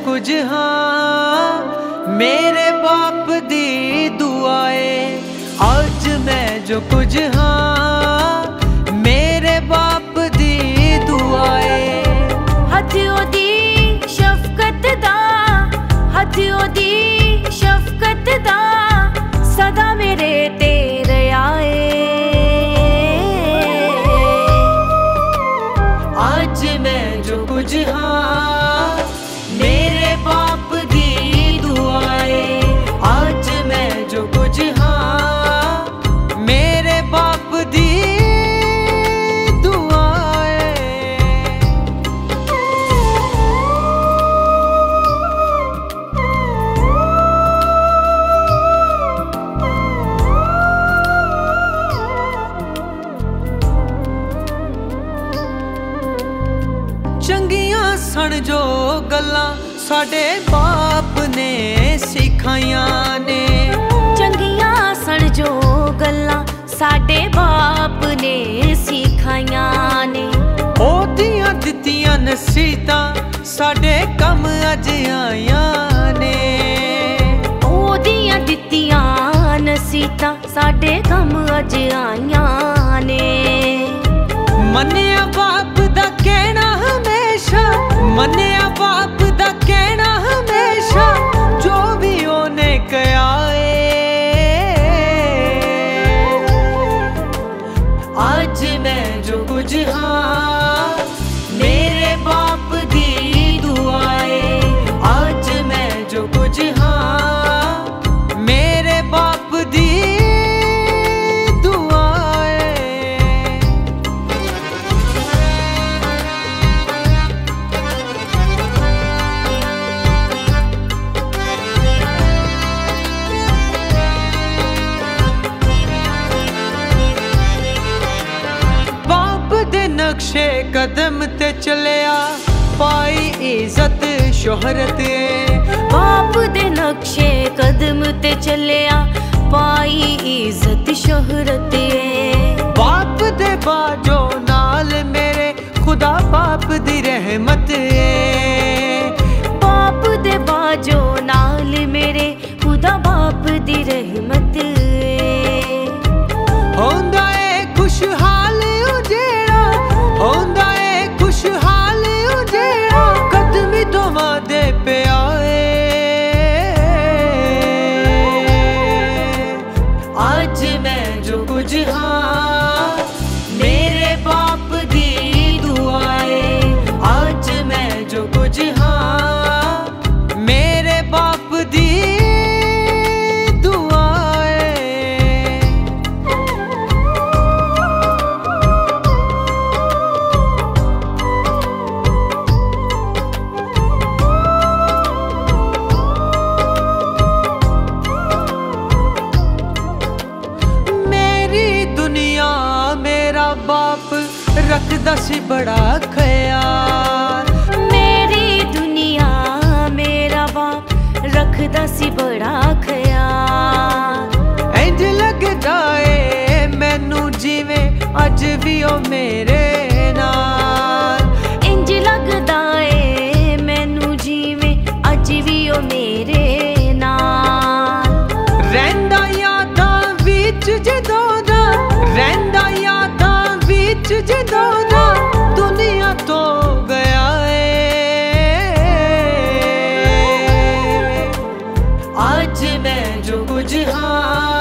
कुछ हाँ मेरे बाप दी दुआए। आज मैं जो कुछ हाँ मेरे बाप दी दुआए। हथ ओदी शफकत दा, हथ ओदी शफकत दा सदा मेरे तेरे आए। आज मैं जो कुछ हाँ मेरे बाप दी दुआए। आज मैं जो कुछ हाँ मेरे बाप दी दुआए। चंगियां सन जो गल्लां साडे बाप ने सिखाइयां ने। चंगियां सन जो गल्लां साडे बाप ने सिखाइयां ने। ओदियां दित्तियां नसीहतां साडे कम अज आइयां ने। ओदियां दित्तियां नसीहतां साडे कम अज आइयां ने। मन्निया बाप दा कहना हमेशा, मन्निया बाप दा कहना हमेशा जो भी ओने कहा है। आज मैं जो कुछ हाँ मेरे बाप दी दुआए। आज मैं जो कुछ हाँ मेरे बाप दी नक्शे कदम ते चलिया पाई इज्जत शोहरत। बाप दे नक्शे कदम ते चलिया पाई इज्जत शोहरत। बाप दे बाजो नाल मेरे खुदा बाप दी रहमत। बाप दे बाजो नाल मेरे खुदा बाप दी रहमत। होंदा है खुशहाल उजेड़ा, होंदा है खुशहाल उजेड़ा कदमी तो वादे पे आए। आज मैं जो कुछ हाँ मेरे बाप दी दुआए। आज मैं जो कुछ हाँ मेरे बाप दी बाप रखदा सी बड़ा ख्याल। मेरी दुनिया मेरा बाप रखदा सी बड़ा ख्याल। इंज लगदा ए मैनू जिवें अज भी ओ मेरे नाल। इंज लगदा ए मैनू जिवें अज भी ओ मेरे नाल। रहिंदा यादां विच जदों दा, रहिंदा यादां जदों दा दुनिया तो गया है। आज मैं जो कुछ हाँ